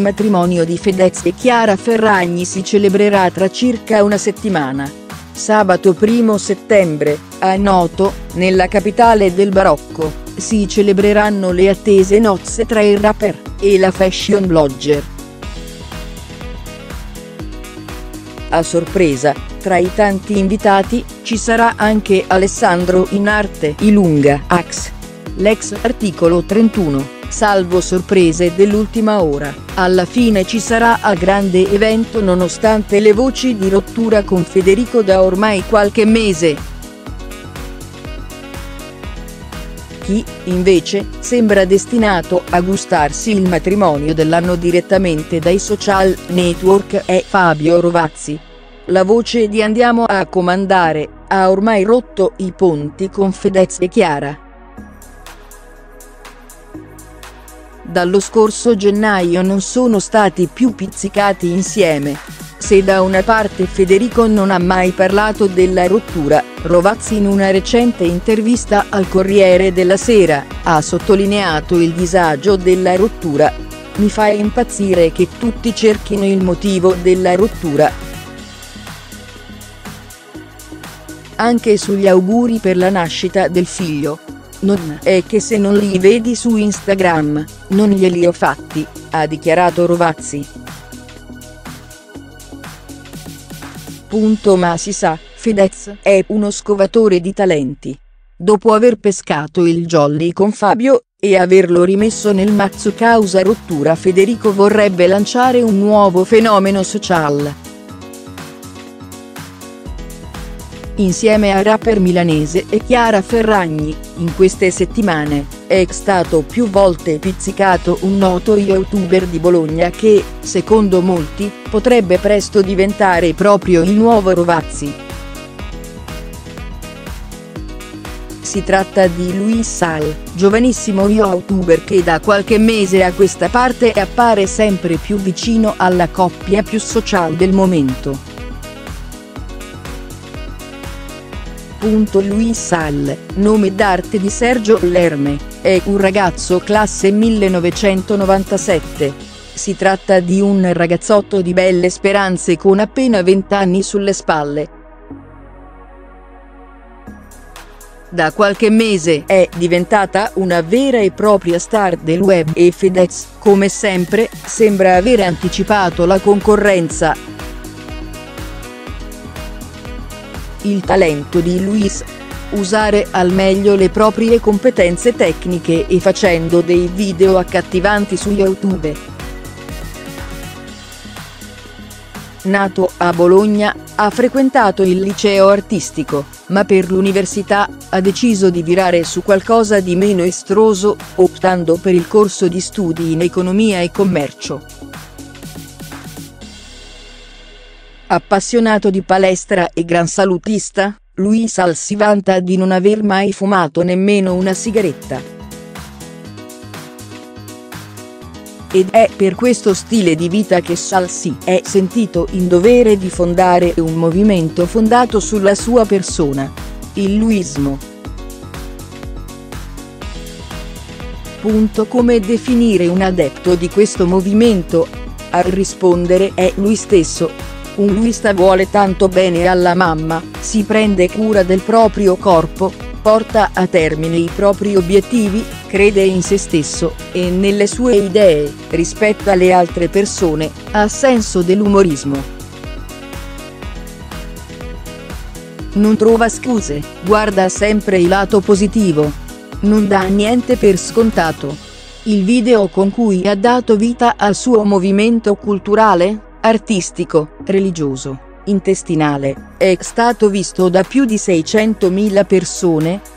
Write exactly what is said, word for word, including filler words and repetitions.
matrimonio di Fedez e Chiara Ferragni si celebrerà tra circa una settimana. Sabato primo settembre, a Noto, nella capitale del barocco, si celebreranno le attese nozze tra il rapper e la fashion blogger. A sorpresa, tra i tanti invitati, ci sarà anche Alessandro Inarte Ilunga Ax. L'ex articolo trentuno, salvo sorprese dell'ultima ora, alla fine ci sarà a grande evento nonostante le voci di rottura con Federico da ormai qualche mese. Chi, invece, sembra destinato a gustarsi il matrimonio dell'anno direttamente dai social network è Fabio Rovazzi. La voce di Andiamo a comandare ha ormai rotto i ponti con Fedez e Chiara. Dallo scorso gennaio non sono stati più pizzicati insieme. Se da una parte Federico non ha mai parlato della rottura, Rovazzi in una recente intervista al Corriere della Sera ha sottolineato il disagio della rottura. Mi fa impazzire che tutti cerchino il motivo della rottura. Anche sugli auguri per la nascita del figlio. Non è che se non li vedi su Instagram, non glieli ho fatti, ha dichiarato Rovazzi. Punto ma si sa, Fedez è uno scovatore di talenti. Dopo aver pescato il jolly con Fabio, e averlo rimesso nel mazzo causa rottura, Federico vorrebbe lanciare un nuovo fenomeno social. Insieme al rapper milanese e Chiara Ferragni, in queste settimane, è stato più volte pizzicato un noto youtuber di Bologna che, secondo molti, potrebbe presto diventare proprio il nuovo Rovazzi. Si tratta di Luis Sal, giovanissimo youtuber che da qualche mese a questa parte appare sempre più vicino alla coppia più social del momento. Luis Sal, nome d'arte di Sergio Lerme, è un ragazzo classe millenovecentonovantasette. Si tratta di un ragazzotto di belle speranze con appena venti anni sulle spalle. Da qualche mese è diventata una vera e propria star del web e Fedez, come sempre, sembra avere anticipato la concorrenza. Il talento di Luis: usare al meglio le proprie competenze tecniche e facendo dei video accattivanti su YouTube. Nato a Bologna, ha frequentato il liceo artistico, ma per l'università ha deciso di virare su qualcosa di meno estroso, optando per il corso di studi in economia e commercio. Appassionato di palestra e gran salutista, Luis Sal si vanta di non aver mai fumato nemmeno una sigaretta. Ed è per questo stile di vita che Sal si è sentito in dovere di fondare un movimento fondato sulla sua persona: il Luismo. Punto come definire un adepto di questo movimento? A rispondere è lui stesso. Un luista vuole tanto bene alla mamma, si prende cura del proprio corpo, porta a termine i propri obiettivi, crede in se stesso e nelle sue idee, rispetta le altre persone, ha senso dell'umorismo. Non trova scuse, guarda sempre il lato positivo. Non dà niente per scontato. Il video con cui ha dato vita al suo movimento culturale, artistico, religioso, intestinale, è stato visto da più di seicentomila persone,